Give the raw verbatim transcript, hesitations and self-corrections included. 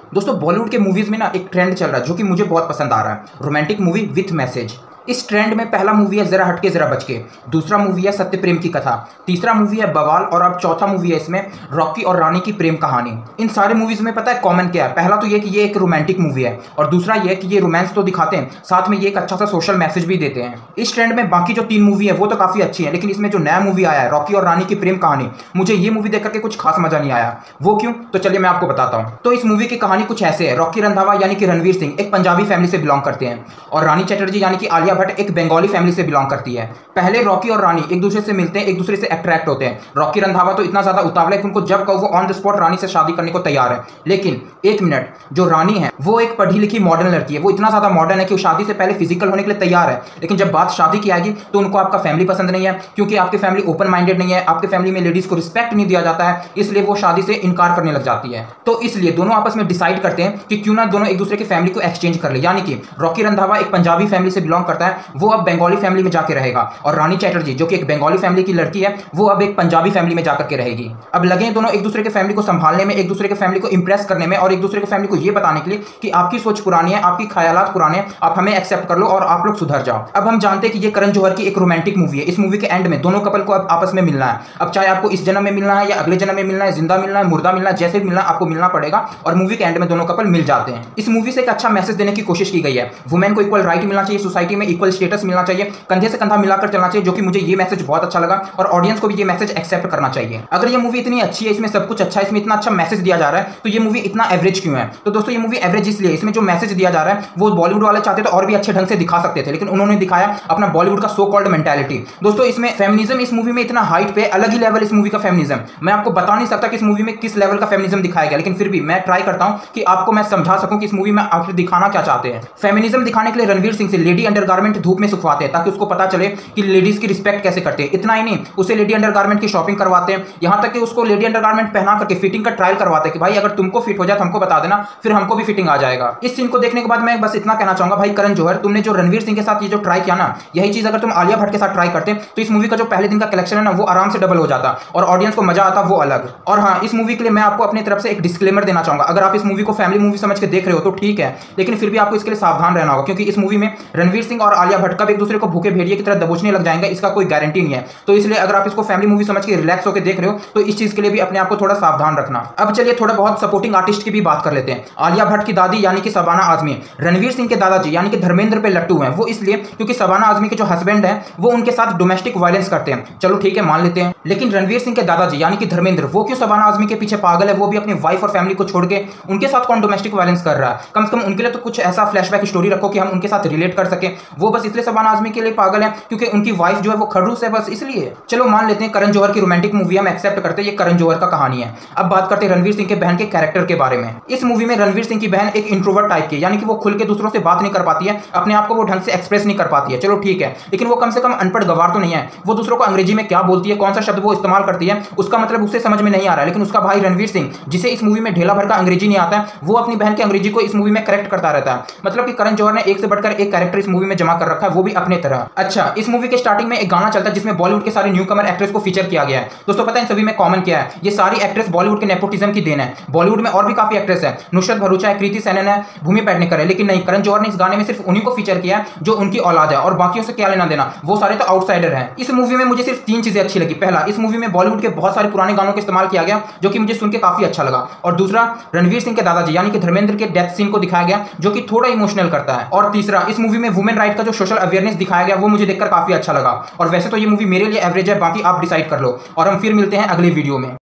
दोस्तों बॉलीवुड के मूवीज में ना एक ट्रेंड चल रहा है जो कि मुझे बहुत पसंद आ रहा है, रोमांटिक मूवी विथ मैसेज। इस ट्रेंड में पहला मूवी है जरा हटके जरा बचके, दूसरा मूवी है सत्य प्रेम की कथा, तीसरा मूवी है बवाल और अब चौथा मूवी है इसमें रॉकी और रानी की प्रेम कहानी। इन सारे मूवीज में पता है कॉमन क्या है? पहला तो ये कि ये एक रोमांटिक मूवी है और दूसरा ये कि ये रोमांस तो दिखाते हैं, साथ में ये एक अच्छा सा सोशल मैसेज भी देते हैं। इस ट्रेंड में बाकी जो तीन मूवी है वो तो काफी अच्छी है, लेकिन इसमें जो नया मूवी आया है रॉकी और रानी की प्रेम कहानी, मुझे ये मूवी देख करके कुछ खास मजा नहीं आया। वो क्यों? तो चलिए मैं आपको बताता हूँ। तो इस मूवी की कहानी कुछ ऐसे है। रॉकी रंधावा यानी कि रणवीर सिंह एक पंजाबी फैमिली से बिलोंग करते हैं और रानी चटर्जी यानी कि आलिया भट्ट एक बंगाली फैमिली से बिलोंग करती है। पहले रॉकी और रानी एक दूसरे से मिलते हैं, एक दूसरे से अट्रैक्ट होते हैं। रॉकी रंधावा तो इतना ज्यादा उतावला है कि उनको जब कहो वो ऑन द स्पॉट रानी से शादी करने को तैयार है। लेकिन एक मिनट, जो रानी है वो एक पढ़ी लिखी मॉडर्न लड़की है। वो इतना ज्यादा मॉडर्न है कि वो शादी से पहले फिजिकल होने के लिए तैयार है, लेकिन जब बात शादी की आएगी तो उनको आपका फैमिली पसंद नहीं है, क्योंकि आपकी फैमिली ओपन माइंडेड नहीं है, आपके फैमिली में लेडीज को रिस्पेक्ट नहीं दिया जाता है, इसलिए वो शादी से इनकार करने लग जाती है। तो इसलिए दोनों आपस में डिसाइड करते हैं कि क्यों ना दोनों एक दूसरे की फैमिली को एक्सचेंज कर ले। यानी कि रॉकी रंधावा एक पंजाबी फैमिली से बिलोंग करता है, वो अब बंगाली फैमिली में जाके रहेगा, और रानी चैटर्जी जो कि एक बंगाली फैमिली की लड़की है वो अब एक पंजाबी फैमिली में जाकर के रहेगी। अब लगे दोनों एक दूसरे के फैमिली को संभालने में, एक दूसरे के फैमिली को इंप्रेस करने में और एक दूसरे के फैमिली को यह बताने के लिए कि आपकी सोच पुरानी है, आपकी ख्यालात पुराने हैं, आप हमें एक्सेप्ट कर लो और आप लोग सुधर जाओ। अब हम जानते हैं कि ये करण जौहर की एक रोमांटिक मूवी है। इस मूवी के एंड में दोनों कपल को अब आपस में मिलना है। अब चाहे आपको इस जन्म में मिलना है या अगले जन्म में मिलना है, जिंदा मिलना है, मुर्दा मिलना है, जैसे भी मिलना आपको मिलना पड़ेगा, और मूवी के एंड में दोनों कपल मिल जाते हैं। इस मूवी से एक अच्छा मैसेज देने की कोशिश की गई है। वुमेन को इक्वल राइट मिलना चाहिए, सोसाइटी में इक्वल स्टेटस मिलना चाहिए, कंधे से कंधा मिलाकर चलना चाहिए, जो कि मुझे ये मैसेज बहुत अच्छा लगा और ऑडियंस को भी ये मैसेज एक्सेप्ट करना चाहिए। अगर ये मूवी इतनी अच्छी है, इसमें सब कुछ अच्छा है, इसमें इतना अच्छा मैसेज दिया जा रहा है, तो ये मूवी इतना एवरेज क्यों है? तो दोस्तों ये मूवी एवरेज इसलिए, इसमें जो मैसेज दिया जा रहा है वो बॉलीवुड वाले चाहते तो और भी अच्छे ढंग से दिखा सकते थे, लेकिन उन्होंने दिखाया अपना बॉलीवुड का सो कॉल्ड मेंटालिटी। दोस्तों इसमें फेमिनिज्म इस मूवी में इतना हाइट पे, अलग ही लेवल इस मूवी का फेमिनिज्म। मैं आपको बता नहीं सकता कि इस मूवी में किस लेवल का फेमिनिज्म दिखाया गया, लेकिन फिर भी मैं ट्राई करता हूं कि आपको मैं समझा सकूं कि इस मूवी में आखिर दिखाना क्या चाहते हैं। फेमिनिज्म दिखाने के लिए रणवीर सिंह से लेडी अंडरगारमेंट धूप में सुखवाते हैं ताकि उसको पता चले कि लेडीज की रिस्पेक्ट कैसे करते हैं। इतना ही नहीं, उसे लेडी अंडरगारमेंट की शॉपिंग करवाते हैं, यहां तक कि उसको लेडी अंडरगारमेंट पहना करके फिटिंग का ट्रायल करवाते हैं कि भाई अगर तुमको फिट हो जाए तो हमको बता देना, फिर हमको भी फिटिंग आ जाएगा। इस सीन को देखने के बाद मैं बस इतना कहना चाहूंगा, भाई करण जौहर, तुमने जो रणवीर सिंह के साथ ये जो ट्राई किया ना, यही चीज अगर तुम आलिया भट्ट के साथ ट्राई करते तो इस मूवी का जो पहले दिन का कलेक्शन है ना वो आराम से डबल हो जाता और ऑडियंस को मजा आता वो अलग। और हाँ, इस मूवी के लिए मैं आपको अपनी तरफ से एक डिस्क्लेमर देना चाहूंगा। अगर आप इस मूवी को फैमिली मूवी समझ के देख रहे हो तो ठीक है, लेकिन फिर भी आपको इसके लिए सावधान रहना होगा, क्योंकि इस मूवी में रणवीर सिंह और आलिया भट्ट कब एक दूसरे को भूखे भेड़िए की तरह दबोचने लग जाएंगे इसका कोई गारंटी नहीं है। तो इसलिए अगर आप इसको फैमिली मूवी समझ के रिलैक्स होकर देख रहे हो तो इस चीज के लिए भी अपने आप को थोड़ा सावधान रखना। अब चलिए थोड़ा बहुत सपोर्टिंग आर्टिस्ट की भी बात कर लेते हैं। आलिया भट्ट की दादी यानी कि शबाना आजमी रणवीर सिंह के दादाजी यानी कि धर्मेंद्र पे लट्टू हैं। वो इसलिए क्योंकि शबाना आजमी के जो हस्बैंड हैं वो उनके साथ डोमेस्टिक वायलेंस करते हैं। चलो ठीक है, मान लेते हैं, लेकिन रणवीर सिंह के दादाजी यानी कि धर्मेंद्र वो क्यों शबाना आजमी के पीछे पागल है? वो भी अपनी वाइफ और फैमिली को छोड़ के उनके साथ कौन डोमेस्टिक वायलेंस कर रहा है? कम से कम उनके लिए तो कुछ ऐसा फ्लैशबैक स्टोरी रखो कि हम उनके साथ रिलेट कर सके। वो बस इसलिए शबाना आजमी के लिए पागल है क्योंकि उनकी वाइफ जो है वो खड़ूस है, बस इसलिए। चलो मान लेते हैं करण जौहर की रोमांटिक मूवी हम एक्सेप्ट करते हैं, ये करण जौहर का कहानी है। अब बात करते हैं रणवीर सिंह के बहन के कैरेक्टर के बारे में। इस मूवी में रणवीर सिंह की बहन एक इंट्रोवर्ट टाइप की, यानी कि वो खुल के दूसरों से बात नहीं कर पाती है, अपने आप को वो ढंग से एक्सप्रेस नहीं कर पाती है। चलो ठीक है, लेकिन वो कम से कम अनपढ़ गवार तो नहीं है। वो दूसरों को अंग्रेजी में क्या बोलती है, कौन सा शब्द वो इस्तेमाल करती है, उसका मतलब उसे समझ में नहीं आ रहा है, लेकिन उसका भाई रणवीर सिंह जिसे इस मूवी में ढेला भर का अंग्रेजी नहीं आता है, वो अपनी बहन की अंग्रेजी को इस मूवी में करेक्ट करता रहता है। मतलब कि करण जौहर ने एक से बढ़कर एक कैरेक्टर इस मूवी में जमा कर रखा है, वो भी अपने तरह। अच्छा, इस मूवी के स्टार्टिंग में एक गाना चलता है जिसमें बॉलीवुड के सारे न्यू कमर एक्ट्रेस को फीचर किया गया है। दोस्तों पता है इन सभी में कॉमन क्या है? ये सारी एक्ट्रेस बॉलीवुड के नेपोटिज्म की देन है। बॉलीवुड में और भी काफी एक्ट्रेस है, नुसरत भरूचा है, कृति सेनन है, भूमि पेडनेकर है, लेकिन नहीं, करण जौहर ने इस गाने में सिर्फ उन्हीं को फीचर किया है जो उनकी औलाद है, और बाकियों से क्या लेना देना, वो सारे तो आउटसाइडर हैं। इस मूवी में मुझे सिर्फ तीन चीजें अच्छी लगी। पहला, इस मूवी में बॉलीवुड के बहुत सारे पुराने गानों का इस्तेमाल किया गया जो कि मुझे सुन के काफी अच्छा लगा। और दूसरा, रणवीर सिंह के दादाजी यानी कि धर्मेंद्र के डेथ सीन को दिखाया गया जो कि थोड़ा इमोशनल करता है। और तीसरा, इस मूवी में वुमेन राइट का जो सोशल अवेयरनेस दिखाया गया वो मुझे देखकर काफी अच्छा लगा। और वैसे तो ये मूवी मेरे लिए एवरेज है, बाकी आप डिसाइड कर लो, और हम फिर मिलते हैं अगले वीडियो में।